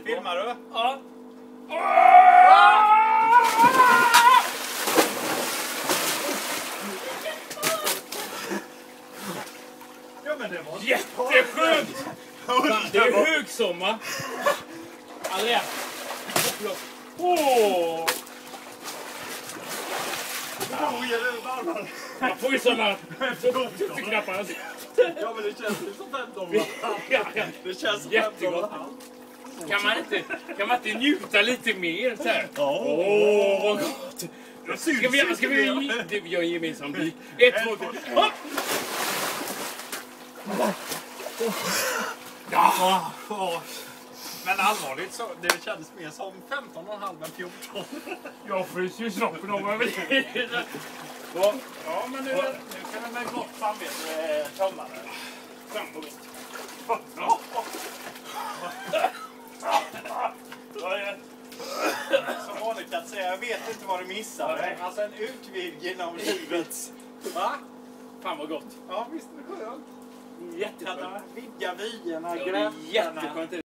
Filmar du? Ja. Ja, men det var jätteskönt! Det är högsommar. Andrea. Åh! Man får ju sådana tutteknappar. Ja, men det känns ju som 15 år. Ja. Det känns som 15 Jättegott. år. Kan man inte njuta lite mer så här? Åh, Vad gott! Ska vi göra en gemensam bit? 1, 2, 3. Hopp! Ja. Men allvarligt så, det kändes mer som 15,5 än 14. Jag fryser ju snoppen om jag vill. Ja, men nu kan vi med gott samvete tömma det. Fan vad gott. Som Monica säger, jag vet inte vad du missar. Alltså en utvidgning av livets... Va? Fan vad gott. Ja, visst är det skönt. Jätteskönt. Vidga vyerna, Ja, det är gränserna. jätteskönt.